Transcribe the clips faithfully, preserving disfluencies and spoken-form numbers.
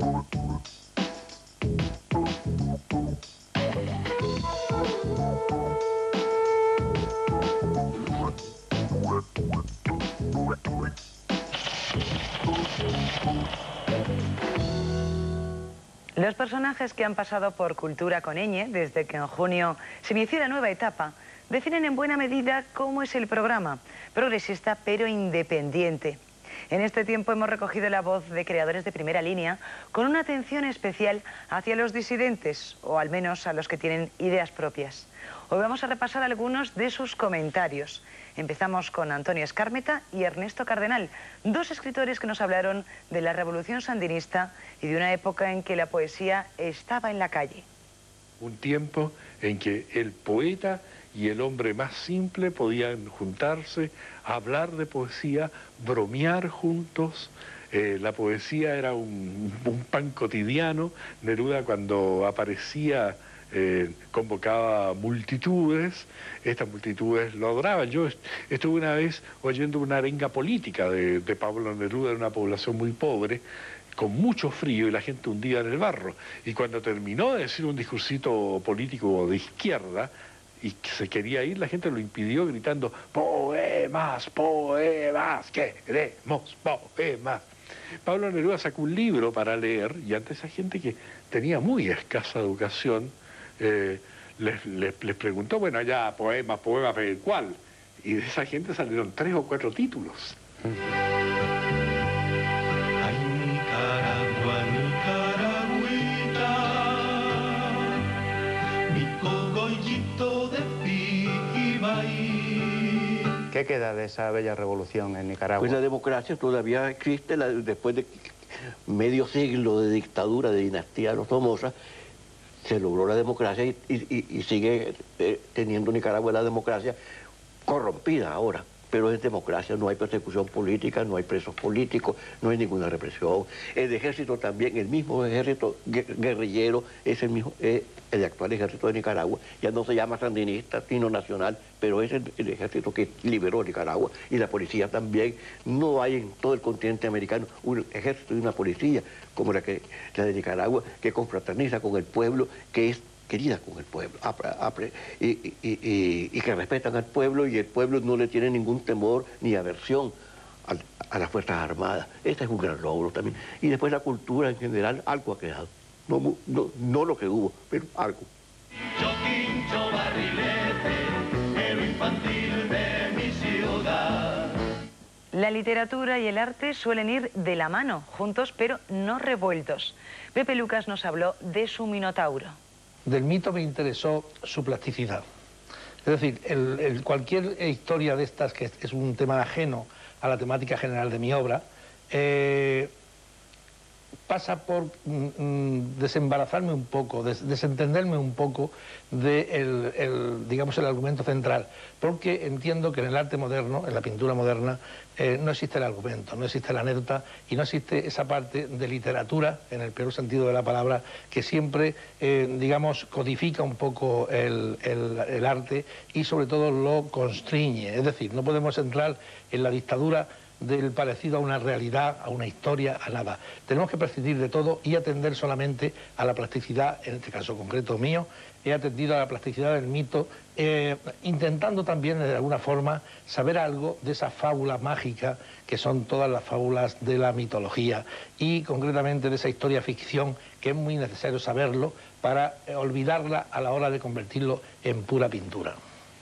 Los personajes que han pasado por Cultura con Ñ, desde que en junio se inició la nueva etapa, definen en buena medida cómo es el programa, progresista pero independiente. En este tiempo hemos recogido la voz de creadores de primera línea con una atención especial hacia los disidentes, o al menos a los que tienen ideas propias. Hoy vamos a repasar algunos de sus comentarios. Empezamos con Antonio Escármeta y Ernesto Cardenal, dos escritores que nos hablaron de la revolución sandinista y de una época en que la poesía estaba en la calle. Un tiempo en que el poeta y el hombre más simple podían juntarse, hablar de poesía, bromear juntos. Eh, la poesía era un, un pan cotidiano. Neruda, cuando aparecía, eh, convocaba multitudes. Estas multitudes lo adoraban. Yo est estuve una vez oyendo una arenga política de, de Pablo Neruda en una población muy pobre, con mucho frío y la gente hundida en el barro. Y cuando terminó de decir un discursito político de izquierda, y se quería ir, la gente lo impidió gritando poemas, poemas, queremos poemas. Pablo Neruda sacó un libro para leer y ante esa gente que tenía muy escasa educación, eh, les, les, les preguntó, bueno, ya, poemas, poemas, ¿cuál? Y de esa gente salieron tres o cuatro títulos. ¿Qué queda de esa bella revolución en Nicaragua? Pues la democracia todavía existe, la, después de medio siglo de dictadura, de dinastía no Somoza, se logró la democracia y, y, y sigue eh, teniendo Nicaragua la democracia corrompida ahora. Pero es democracia, no hay persecución política, no hay presos políticos, no hay ninguna represión. El ejército también, el mismo ejército guerrillero, es el mismo, eh, el actual ejército de Nicaragua, ya no se llama sandinista, sino nacional, pero es el, el ejército que liberó Nicaragua, y la policía también. No hay en todo el continente americano un ejército y una policía como la, que, la de Nicaragua, que confraterniza con el pueblo, que es querida con el pueblo, y, y, y, y que respetan al pueblo, y el pueblo no le tiene ningún temor ni aversión a, a las Fuerzas Armadas. Este es un gran logro también. Y después la cultura en general, algo ha quedado. No, no, no lo que hubo, pero algo. Quincho, barrilete, héroe infantil de mi ciudad. La literatura y el arte suelen ir de la mano, juntos pero no revueltos. Pepe Lucas nos habló de su Minotauro. Del mito me interesó su plasticidad. Es decir, el, el, cualquier historia de estas, que es un tema ajeno a la temática general de mi obra, eh, pasa por mm, desembarazarme un poco, des, desentenderme un poco de el, el, digamos, el argumento central, porque entiendo que en el arte moderno, en la pintura moderna, eh, no existe el argumento, no existe la anécdota y no existe esa parte de literatura, en el peor sentido de la palabra, que siempre, eh, digamos, codifica un poco el, el, el arte y sobre todo lo constriñe. Es decir, no podemos entrar en la dictadura del parecido a una realidad, a una historia, a nada. Tenemos que prescindir de todo y atender solamente a la plasticidad, en este caso concreto mío, he atendido a la plasticidad del mito, eh, intentando también de alguna forma saber algo de esa fábula mágica que son todas las fábulas de la mitología y concretamente de esa historia ficción que es muy necesario saberlo para eh, olvidarla a la hora de convertirlo en pura pintura.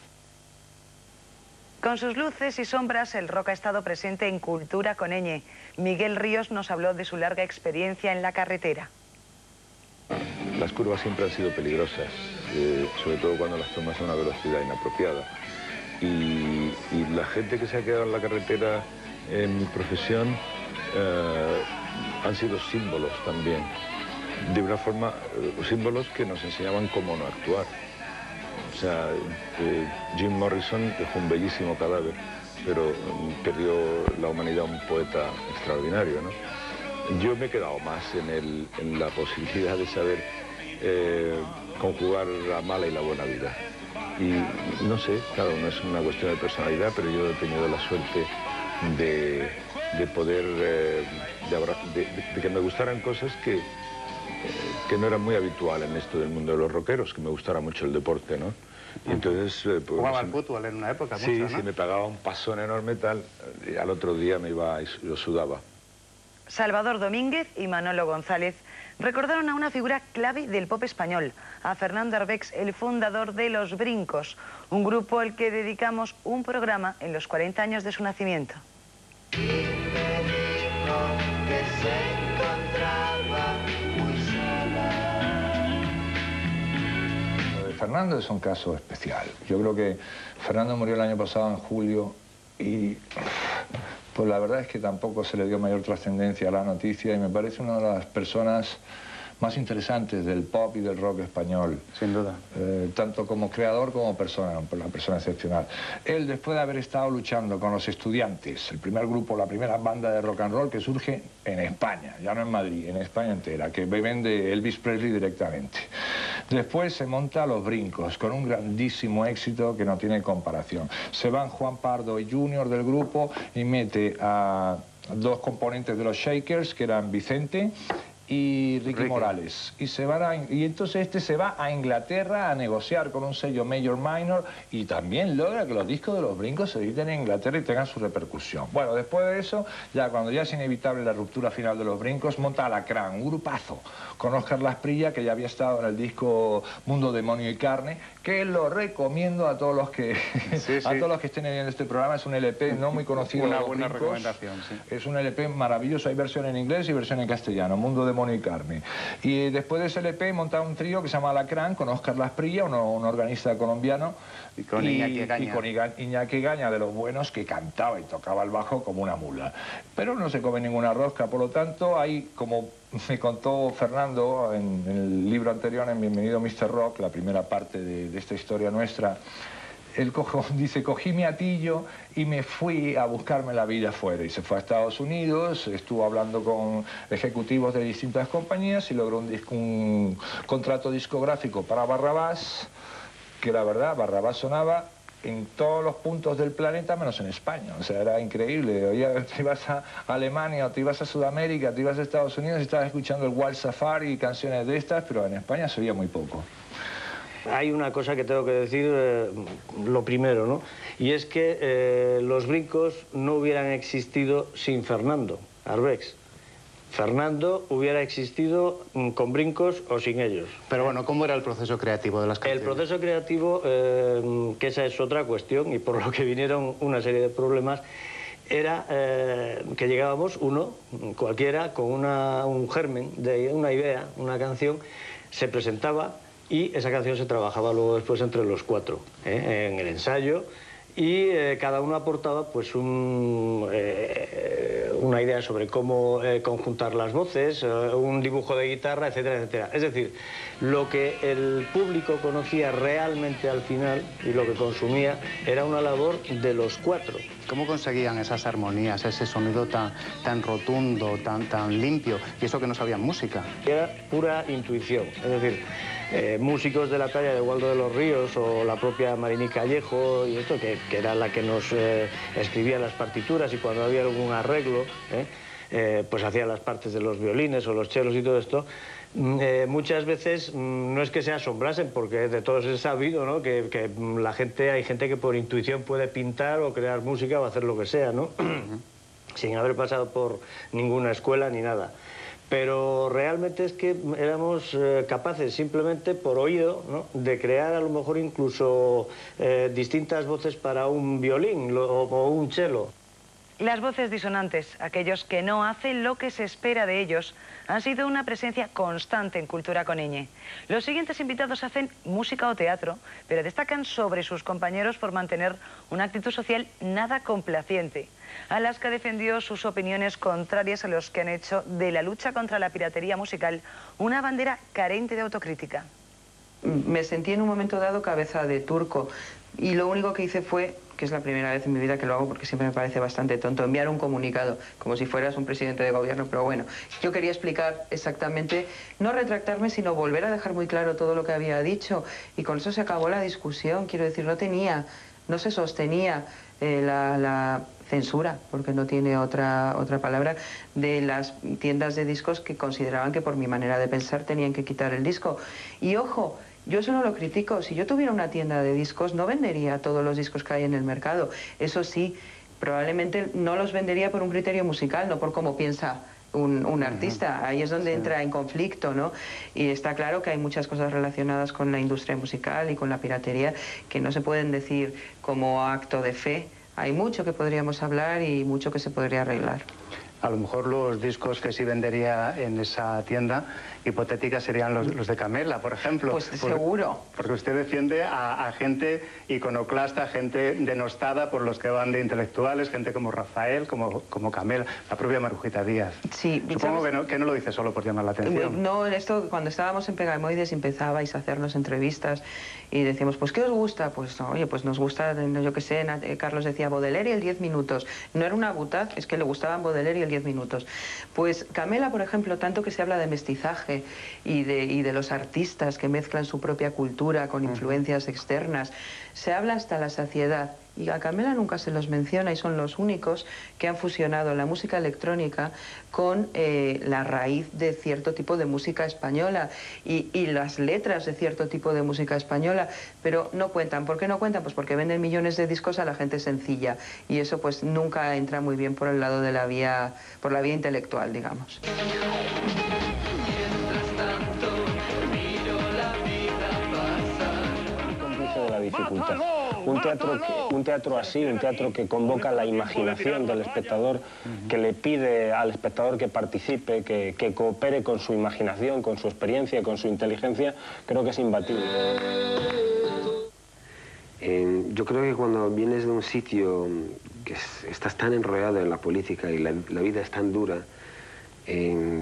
Con sus luces y sombras, el rock ha estado presente en Cultura con Ñ. Miguel Ríos nos habló de su larga experiencia en la carretera. Las curvas siempre han sido peligrosas, eh, sobre todo cuando las tomas a una velocidad inapropiada. Y, y la gente que se ha quedado en la carretera en mi profesión eh, han sido símbolos también. De una forma, eh, símbolos que nos enseñaban cómo no actuar. O sea, eh, Jim Morrison dejó un bellísimo cadáver, pero um, perdió la humanidad un poeta extraordinario, ¿no? Yo me he quedado más en, el, en la posibilidad de saber eh, conjugar la mala y la buena vida. Y no sé, claro, no es una cuestión de personalidad, pero yo he tenido la suerte de, de poder, eh, de, de, de que me gustaran cosas que, eh, que no eran muy habituales en esto del mundo de los rockeros, que me gustara mucho el deporte, ¿no? Y entonces... Eh, pues, jugaba al fútbol en una época, sí, mucho, ¿no? Sí, me pagaba un pasón enorme tal, y al otro día me iba y lo sudaba. Salvador Domínguez y Manolo González recordaron a una figura clave del pop español, a Fernando Arbex, el fundador de Los Brincos, un grupo al que dedicamos un programa en los cuarenta años de su nacimiento. Fernando es un caso especial. Yo creo que Fernando murió el año pasado en julio y pues la verdad es que tampoco se le dio mayor trascendencia a la noticia y me parece una de las personas más interesantes del pop y del rock español. Sin duda. Eh, tanto como creador como persona, una persona excepcional. Él, después de haber estado luchando con los Estudiantes, el primer grupo, la primera banda de rock and roll que surge en España, ya no en Madrid, en España entera, que beben de Elvis Presley directamente. Después se monta Los Brincos, con un grandísimo éxito que no tiene comparación. Se van Juan Pardo y Junior del grupo y mete a dos componentes de los Shakers, que eran Vicente y Ricky, Ricky Morales. Y, se van a, y entonces este se va a Inglaterra a negociar con un sello Major Minor y también logra que los discos de Los Brincos se editen en Inglaterra y tengan su repercusión. Bueno, después de eso, ya cuando ya es inevitable la ruptura final de Los Brincos, monta Alacrán, un grupazo, con Óscar Lasprilla, que ya había estado en el disco Mundo, Demonio y Carne, que lo recomiendo a todos los que sí, sí. a todos los que estén viendo este programa. Es un L P no muy conocido. Una de Los buena Brincos. recomendación, sí. Es un L P maravilloso, hay versión en inglés y versión en castellano, Mundo, Demonio y Carne. Y después de ese L P monta un trío que se llama Alacrán, con Óscar Lasprilla, un, un organista colombiano, y con y, Iñaki Gaña. y con Iñaki Gaña, de los buenos, que cantaba y tocaba el bajo como una mula. Pero no se come ninguna rosca, por lo tanto hay, como me contó Fernando en, en el libro anterior, en Bienvenido mister Rock, la primera parte de, de esta historia nuestra, él cojo, dice, cogí mi atillo y me fui a buscarme la vida afuera. Y se fue a Estados Unidos, estuvo hablando con ejecutivos de distintas compañías y logró un, disco, un contrato discográfico para Barrabás, que la verdad, Barrabás sonaba en todos los puntos del planeta menos en España. O sea, era increíble. Oía, te ibas a Alemania, o te ibas a Sudamérica, te ibas a Estados Unidos y estabas escuchando el Wild Safari y canciones de estas, pero en España se oía muy poco. Hay una cosa que tengo que decir, eh, lo primero, ¿no? Y es que eh, Los Brincos no hubieran existido sin Fernando Arbex. Fernando hubiera existido con Brincos o sin ellos. Pero bueno, ¿cómo era el proceso creativo de las canciones? El proceso creativo, eh, que esa es otra cuestión, y por lo que vinieron una serie de problemas, era eh, que llegábamos uno, cualquiera, con una, un germen, de una idea, una canción, se presentaba y esa canción se trabajaba luego después entre los cuatro, ¿eh? En el ensayo, y eh, cada uno aportaba pues un, eh, una idea sobre cómo eh, conjuntar las voces, eh, un dibujo de guitarra, etcétera, etcétera. Es decir, lo que el público conocía realmente al final y lo que consumía era una labor de los cuatro. ¿Cómo conseguían esas armonías, ese sonido tan, tan rotundo, tan, tan limpio? Y eso que no sabían música. Era pura intuición, es decir, eh, músicos de la talla de Waldo de los Ríos o la propia Marini Callejo y esto, que, que era la que nos eh, escribía las partituras, y cuando había algún arreglo, eh, eh, pues hacía las partes de los violines o los chelos y todo esto. Eh, muchas veces mm, no es que se asombrasen, porque de todos es sabido, ¿no? que, que la gente, hay gente que por intuición puede pintar o crear música o hacer lo que sea, ¿no? Sin haber pasado por ninguna escuela ni nada. Pero realmente es que éramos eh, capaces, simplemente por oído, ¿no? de crear a lo mejor incluso eh, distintas voces para un violín lo, o un cello. Las voces disonantes, aquellos que no hacen lo que se espera de ellos, han sido una presencia constante en Cultura con Ñ. Los siguientes invitados hacen música o teatro, pero destacan sobre sus compañeros por mantener una actitud social nada complaciente. Alaska defendió sus opiniones contrarias a los que han hecho de la lucha contra la piratería musical una bandera carente de autocrítica. Me sentí en un momento dado cabeza de turco y lo único que hice fue, que es la primera vez en mi vida que lo hago porque siempre me parece bastante tonto, enviar un comunicado, como si fueras un presidente de gobierno, pero bueno, yo quería explicar exactamente, no retractarme, sino volver a dejar muy claro todo lo que había dicho, y con eso se acabó la discusión. Quiero decir, no tenía, no se sostenía eh, la, la censura, porque no tiene otra, otra palabra, de las tiendas de discos que consideraban que por mi manera de pensar tenían que quitar el disco. Y ojo, yo eso no lo critico. Si yo tuviera una tienda de discos, no vendería todos los discos que hay en el mercado. Eso sí, probablemente no los vendería por un criterio musical, no por cómo piensa un, un artista. Ahí es donde sí. entra en conflicto, ¿no? Y está claro que hay muchas cosas relacionadas con la industria musical y con la piratería que no se pueden decir como acto de fe. Hay mucho que podríamos hablar y mucho que se podría arreglar. A lo mejor los discos que sí vendería en esa tienda hipotética serían los, los de Camela, por ejemplo. Pues por, seguro. Porque usted defiende a, a gente iconoclasta, gente denostada por los que van de intelectuales, gente como Rafael, como, como Camela, la propia Marujita Díaz. Sí. Supongo que no, que no lo dice solo por llamar la atención. No, esto cuando estábamos en Pegamoides empezabais a hacernos entrevistas y decíamos, pues ¿qué os gusta? Pues oye, pues nos gusta, yo qué sé, Carlos decía Baudelaire y el diez minutos. No era una butaz, es que le gustaban Baudelaire y el diez minutos. Pues Camela, por ejemplo, tanto que se habla de mestizaje y de, y de los artistas que mezclan su propia cultura con influencias externas, se habla hasta la saciedad. Y a Camela nunca se los menciona y son los únicos que han fusionado la música electrónica con eh, la raíz de cierto tipo de música española y, y las letras de cierto tipo de música española, pero no cuentan. ¿Por qué no cuentan? Pues porque venden millones de discos a la gente sencilla y eso pues nunca entra muy bien por el lado de la vía, por la vía intelectual, digamos. De la dificultad. Un teatro, que, un teatro así, un teatro que convoca la imaginación del espectador, que le pide al espectador que participe, que, que coopere con su imaginación, con su experiencia, con su inteligencia, creo que es imbatible. Eh, yo creo que cuando vienes de un sitio que es, estás tan enrollado en la política y la, la vida es tan dura, eh,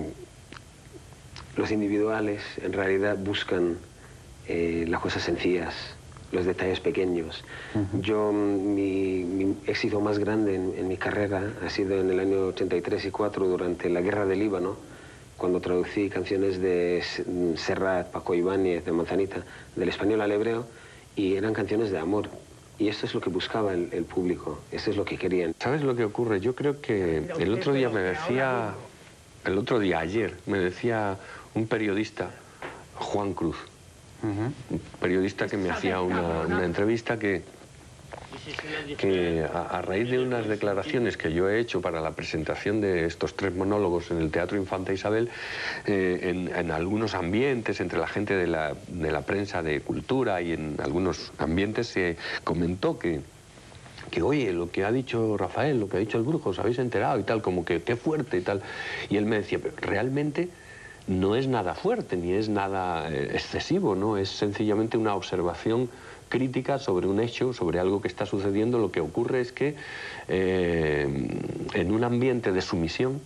los individuales en realidad buscan eh, las cosas sencillas, los detalles pequeños. Uh-huh. Yo, mi, mi éxito más grande en, en mi carrera ha sido en el año ochenta y tres y cuatro, durante la guerra del Líbano, cuando traducí canciones de Serrat, Paco Ibáñez, de Manzanita, del español al hebreo, y eran canciones de amor. Y esto es lo que buscaba el, el público, eso es lo que querían. ¿Sabes lo que ocurre? Yo creo que el otro día me decía, el otro día, ayer, me decía un periodista, Juan Cruz, Uh-huh. un periodista que me hacía una, una entrevista que, que a, a raíz de unas declaraciones que yo he hecho para la presentación de estos tres monólogos en el Teatro Infanta Isabel, eh, en, en algunos ambientes, entre la gente de la, de la prensa de cultura y en algunos ambientes se comentó que que oye, lo que ha dicho Rafael, lo que ha dicho el Brujo, os habéis enterado y tal, como que qué fuerte y tal. Y él me decía, pero realmente no es nada fuerte, ni es nada eh, excesivo, ¿no? Es sencillamente una observación crítica sobre un hecho, sobre algo que está sucediendo. Lo que ocurre es que eh, en un ambiente de sumisión,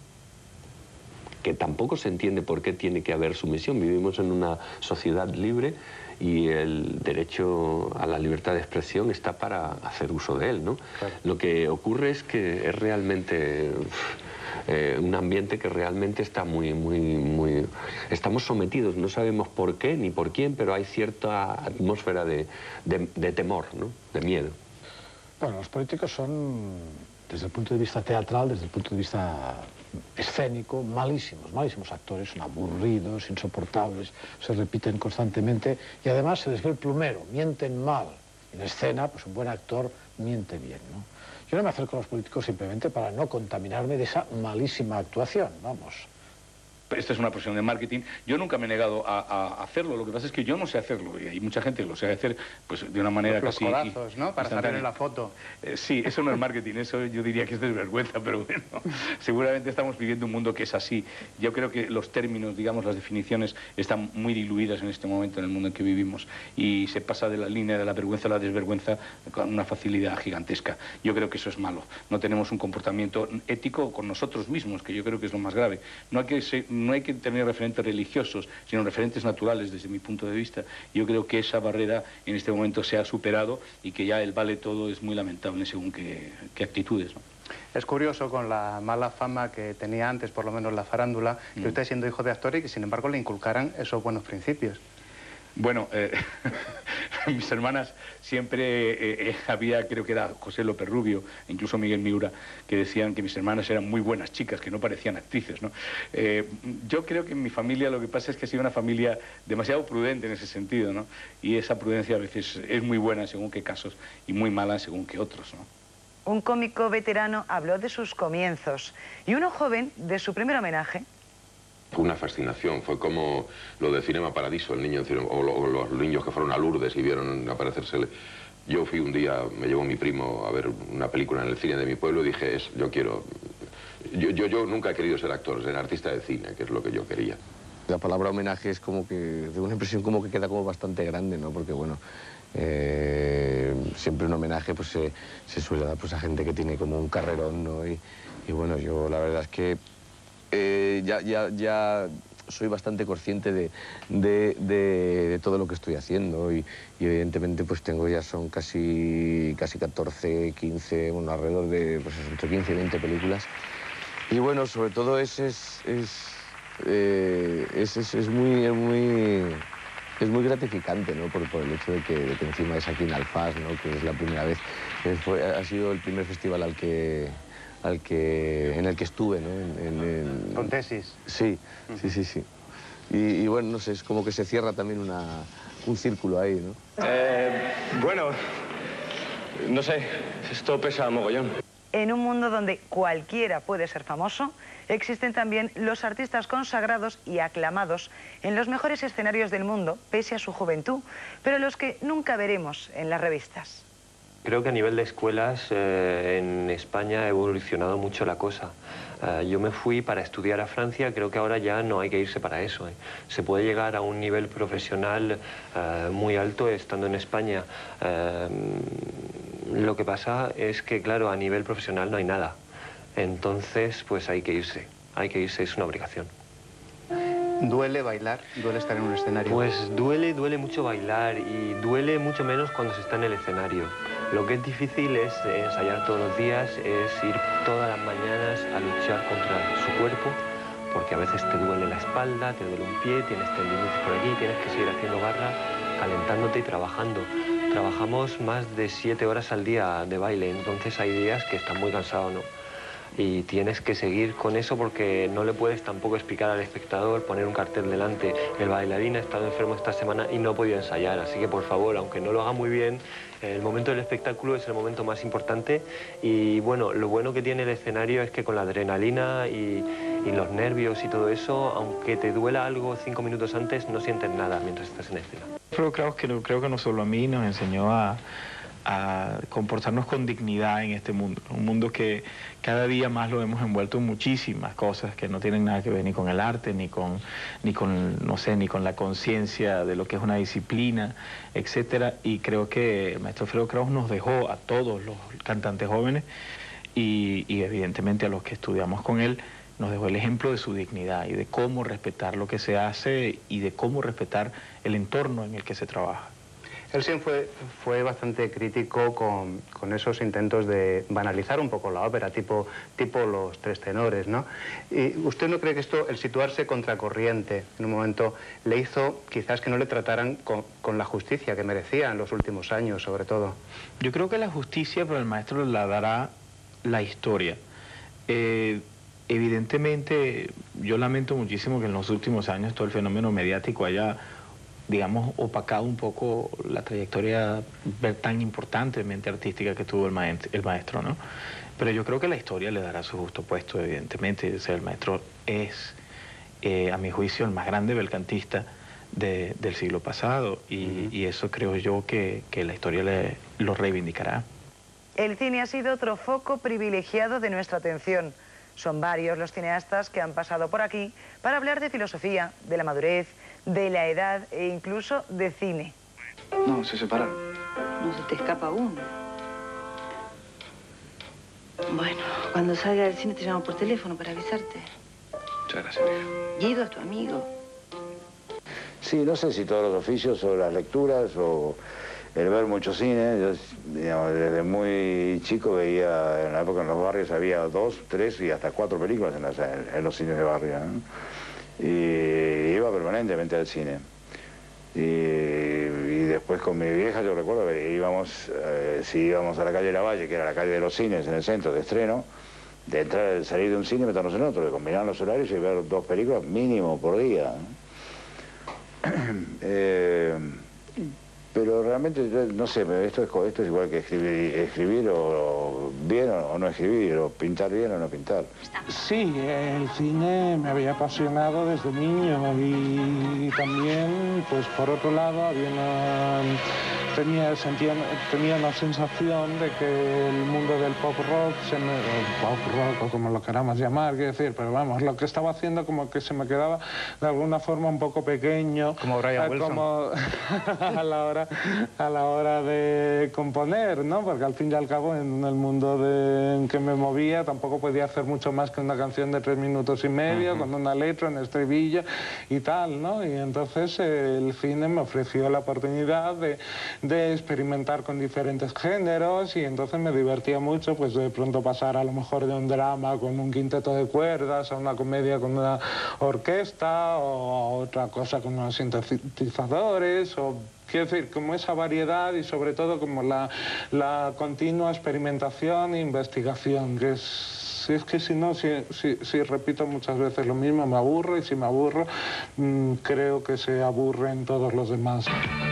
que tampoco se entiende por qué tiene que haber sumisión, vivimos en una sociedad libre y el derecho a la libertad de expresión está para hacer uso de él, ¿no? Claro. Lo que ocurre es que es realmente... Eh, un ambiente que realmente está muy, muy, muy... Estamos sometidos, no sabemos por qué ni por quién, pero hay cierta atmósfera de, de, de temor, ¿no? De miedo. Bueno, los políticos son, desde el punto de vista teatral, desde el punto de vista escénico, malísimos, malísimos actores, son aburridos, insoportables, se repiten constantemente y además se les ve el plumero, mienten mal. En escena, pues un buen actor miente bien, ¿no? Yo no me acerco a los políticos simplemente para no contaminarme de esa malísima actuación, vamos. Esta es una profesión de marketing. Yo nunca me he negado a, a hacerlo. Lo que pasa es que yo no sé hacerlo. Y hay mucha gente que lo sabe hacer pues, de una manera los casi... Los codazos, ¿no? Para salir en la foto. Eh, sí, eso no es marketing. Eso yo diría que es desvergüenza, pero bueno. Seguramente estamos viviendo un mundo que es así. Yo creo que los términos, digamos, las definiciones están muy diluidas en este momento en el mundo en que vivimos. Y se pasa de la línea de la vergüenza a la desvergüenza con una facilidad gigantesca. Yo creo que eso es malo. No tenemos un comportamiento ético con nosotros mismos, que yo creo que es lo más grave. No hay que ser... No hay que tener referentes religiosos, sino referentes naturales desde mi punto de vista. Yo creo que esa barrera en este momento se ha superado y que ya el vale todo es muy lamentable según qué, qué actitudes, ¿no? Es curioso, con la mala fama que tenía antes, por lo menos la farándula, que mm. usted siendo hijo de actor y que sin embargo le inculcaran esos buenos principios. Bueno, eh, mis hermanas siempre eh, eh, había, creo que era José López Rubio, incluso Miguel Miura, que decían que mis hermanas eran muy buenas chicas, que no parecían actrices, ¿no? Eh, yo creo que en mi familia lo que pasa es que ha sido una familia demasiado prudente en ese sentido, ¿no? Y esa prudencia a veces es muy buena según qué casos y muy mala según qué otros, ¿no? Un cómico veterano habló de sus comienzos y uno joven de su primer homenaje. Fue una fascinación, fue como lo de Cinema Paradiso, el niño, o, lo, o los niños que fueron a Lourdes y vieron aparecerse. Yo fui un día, me llevó mi primo a ver una película en el cine de mi pueblo y dije, es, yo quiero... Yo, yo, yo nunca he querido ser actor, ser artista de cine, que es lo que yo quería. La palabra homenaje es como que, de una impresión como que queda como bastante grande, ¿no? Porque, bueno, eh, siempre un homenaje pues se, se suele dar pues, a gente que tiene como un carrerón, ¿no? Y, y bueno, yo la verdad es que eh, ya, ya, ya soy bastante consciente de, de, de, de todo lo que estoy haciendo y, y evidentemente pues tengo ya son casi, casi catorce, quince, bueno, alrededor de pues, entre quince y veinte películas. Y bueno, sobre todo es... es, es Eh, es, es, es, muy, es, muy, es muy gratificante, ¿no? por, por el hecho de que, de que encima es aquí en Alfás, ¿no? Que es la primera vez, que fue, ha sido el primer festival al que, al que, en el que estuve, ¿no? En, en, en... ¿Con tesis? Sí, sí, sí, sí. Y, y bueno, no sé, es como que se cierra también una, un círculo ahí, ¿no? Eh, bueno, no sé, esto pesa mogollón. En un mundo donde cualquiera puede ser famoso, existen también los artistas consagrados y aclamados en los mejores escenarios del mundo, pese a su juventud, pero los que nunca veremos en las revistas. Creo que a nivel de escuelas eh, en España ha evolucionado mucho la cosa. Eh, yo me fui para estudiar a Francia, creo que ahora ya no hay que irse para eso. Eh. Se puede llegar a un nivel profesional eh, muy alto estando en España. Eh, lo que pasa es que, claro, a nivel profesional no hay nada. Entonces, pues hay que irse, hay que irse, es una obligación. ¿Duele bailar? ¿Duele estar en un escenario? Pues duele, duele mucho bailar y duele mucho menos cuando se está en el escenario. Lo que es difícil es ensayar todos los días, es ir todas las mañanas a luchar contra su cuerpo, porque a veces te duele la espalda, te duele un pie, tienes tendinitis por aquí, tienes que seguir haciendo barra, calentándote y trabajando. Trabajamos más de siete horas al día de baile, entonces hay días que estás muy cansado, ¿no? Y tienes que seguir con eso porque no le puedes tampoco explicar al espectador, poner un cartel delante. El bailarín ha estado enfermo esta semana y no ha podido ensayar, así que por favor, aunque no lo haga muy bien, el momento del espectáculo es el momento más importante. Y bueno, lo bueno que tiene el escenario es que con la adrenalina y, y los nervios y todo eso, aunque te duela algo cinco minutos antes, no sientes nada mientras estás en escena. Pero creo que, creo que no solo a mí nos enseñó a... a comportarnos con dignidad en este mundo, un mundo que cada día más lo hemos envuelto en muchísimas cosas que no tienen nada que ver ni con el arte, ni con, ni con no sé, ni con la conciencia de lo que es una disciplina, etcétera. Y creo que el maestro Alfredo Kraus nos dejó a todos los cantantes jóvenes y, y evidentemente a los que estudiamos con él, nos dejó el ejemplo de su dignidad y de cómo respetar lo que se hace y de cómo respetar el entorno en el que se trabaja. Él siempre fue, fue bastante crítico con, con esos intentos de banalizar un poco la ópera, tipo, tipo los tres tenores, ¿no? ¿Y usted no cree que esto, el situarse contracorriente en un momento, le hizo quizás que no le trataran con, con la justicia que merecía en los últimos años, sobre todo? Yo creo que la justicia para el maestro la dará la historia. Eh, evidentemente, yo lamento muchísimo que en los últimos años todo el fenómeno mediático haya, digamos, opacado un poco la trayectoria tan importantemente artística que tuvo el maestro, el maestro, ¿no? Pero yo creo que la historia le dará su justo puesto, evidentemente. O sea, el maestro es, eh, a mi juicio, el más grande belcantista de, del siglo pasado y, uh-huh. y eso creo yo que, que la historia le, lo reivindicará. El cine ha sido otro foco privilegiado de nuestra atención. Son varios los cineastas que han pasado por aquí para hablar de filosofía, de la madurez, de la edad e incluso de cine. No, se separaron. No se te escapa uno. Bueno, cuando salga del cine te llamo por teléfono para avisarte. Muchas gracias, hija. Guido es tu amigo. Sí, no sé si todos los oficios o las lecturas o el ver mucho cine. Yo, digamos, desde muy chico veía, en la época en los barrios había dos, tres y hasta cuatro películas en, las, en los cines de barrio, ¿no? Y iba permanentemente al cine. Y, y después con mi vieja, yo recuerdo que íbamos, eh, si íbamos a la calle Lavalle, que era la calle de los cines en el centro de estreno, de entrar, salir de un cine y meternos en otro, de combinar los horarios y ver dos películas mínimo por día. eh, pero realmente, no sé, esto es, esto es igual que escribir, escribir o, o bien o, o no escribir, o pintar bien o no pintar. Sí, el cine me había apasionado desde niño y también, pues por otro lado, había una, tenía, sentía, tenía una sensación de que el mundo del pop rock, se me, pop rock o como lo queramos llamar, quiero decir, pero vamos, lo que estaba haciendo como que se me quedaba de alguna forma un poco pequeño. Como Brian Wilson. Como a la hora a la hora de componer, ¿no? Porque al fin y al cabo en el mundo de, en que me movía tampoco podía hacer mucho más que una canción de tres minutos y medio, uh-huh. con una letra, un estribillo y tal, ¿no? Y entonces eh, el cine me ofreció la oportunidad de, de experimentar con diferentes géneros y entonces me divertía mucho, pues de pronto pasar a lo mejor de un drama con un quinteto de cuerdas a una comedia con una orquesta o a otra cosa con unos sintetizadores o... Quiero decir, como esa variedad y sobre todo como la, la continua experimentación e investigación, que es, si es que si no, si, si, si repito muchas veces lo mismo, me aburro y si me aburro, mmm, creo que se aburren todos los demás.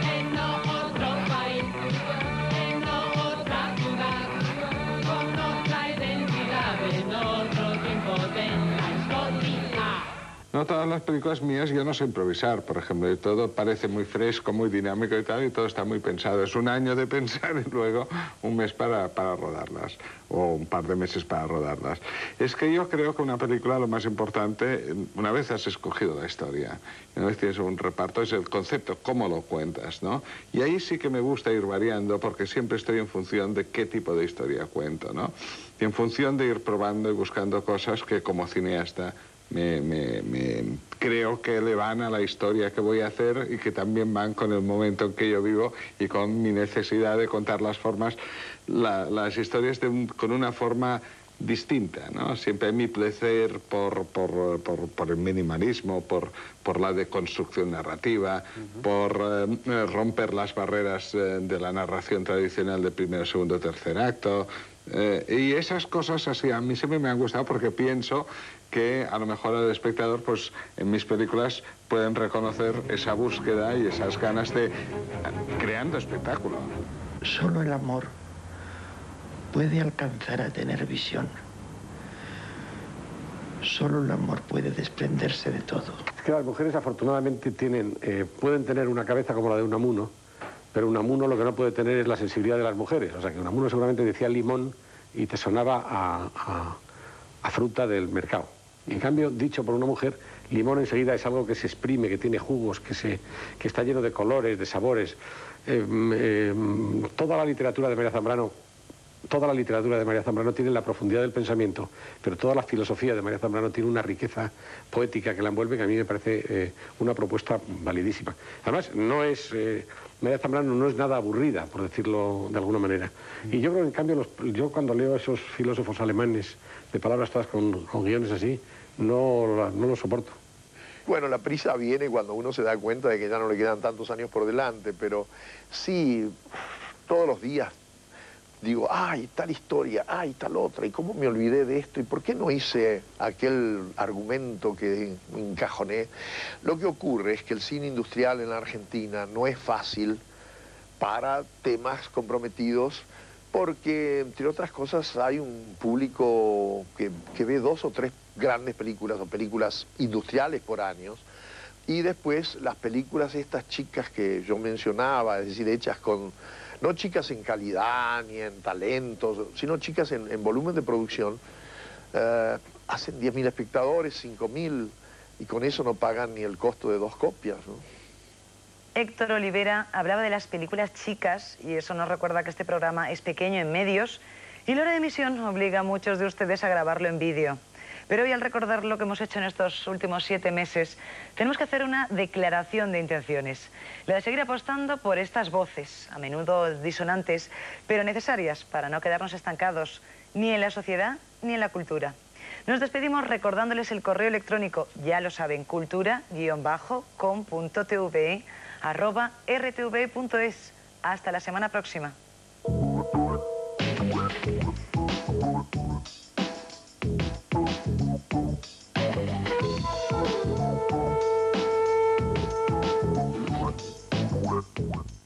No todas las películas mías yo no sé improvisar, por ejemplo, y todo parece muy fresco, muy dinámico y tal, y todo está muy pensado. Es un año de pensar y luego un mes para, para rodarlas, o un par de meses para rodarlas. Es que yo creo que una película lo más importante, una vez has escogido la historia, una vez tienes un reparto, es el concepto, cómo lo cuentas, ¿no? Y ahí sí que me gusta ir variando, porque siempre estoy en función de qué tipo de historia cuento, ¿no? Y en función de ir probando y buscando cosas que como cineasta Me, me, me creo que le van a la historia que voy a hacer y que también van con el momento en que yo vivo y con mi necesidad de contar las formas, la, las historias de un, con una forma distinta, ¿no? Siempre mi placer por, por, por, por el minimalismo, por, por la deconstrucción narrativa, uh-huh. por eh, romper las barreras eh, de la narración tradicional de primero, segundo, tercer acto. Eh, y esas cosas así a mí siempre me han gustado porque pienso que a lo mejor el espectador, pues en mis películas pueden reconocer esa búsqueda y esas ganas de creando espectáculo. Solo el amor puede alcanzar a tener visión. Solo el amor puede desprenderse de todo. Es que las mujeres afortunadamente tienen, eh, pueden tener una cabeza como la de Unamuno, pero Unamuno lo que no puede tener es la sensibilidad de las mujeres. O sea, que Unamuno seguramente decía limón y te sonaba a, a, a fruta del mercado. En cambio, dicho por una mujer, limón enseguida es algo que se exprime, que tiene jugos, que, se, que está lleno de colores, de sabores. Eh, eh, toda la literatura de María Zambrano, toda la literatura de María Zambrano tiene la profundidad del pensamiento, pero toda la filosofía de María Zambrano tiene una riqueza poética que la envuelve, que a mí me parece eh, una propuesta validísima. Además, no es... Eh, María Zambrano no es nada aburrida, por decirlo de alguna manera. Y yo creo que, en cambio, los, yo cuando leo a esos filósofos alemanes de palabras todas con, con guiones así, no, no lo soporto. Bueno, la prisa viene cuando uno se da cuenta de que ya no le quedan tantos años por delante, pero sí, todos los días digo, ay, tal historia, ay, tal otra, y cómo me olvidé de esto, y por qué no hice aquel argumento que encajoné. Lo que ocurre es que el cine industrial en la Argentina no es fácil para temas comprometidos, porque, entre otras cosas, hay un público que, que ve dos o tres grandes películas o películas industriales por años, y después las películas estas chicas que yo mencionaba, es decir, hechas con, no chicas en calidad ni en talentos, sino chicas en, en volumen de producción, eh, hacen diez mil espectadores, cinco mil, y con eso no pagan ni el costo de dos copias, ¿no? Héctor Olivera hablaba de las películas chicas, y eso nos recuerda que este programa es pequeño en medios, y la hora de emisión obliga a muchos de ustedes a grabarlo en vídeo. Pero hoy, al recordar lo que hemos hecho en estos últimos siete meses, tenemos que hacer una declaración de intenciones. La de seguir apostando por estas voces, a menudo disonantes, pero necesarias para no quedarnos estancados ni en la sociedad ni en la cultura. Nos despedimos recordándoles el correo electrónico, ya lo saben, cultura guión bajo com punto tv arroba r t v punto es. Hasta la semana próxima. What?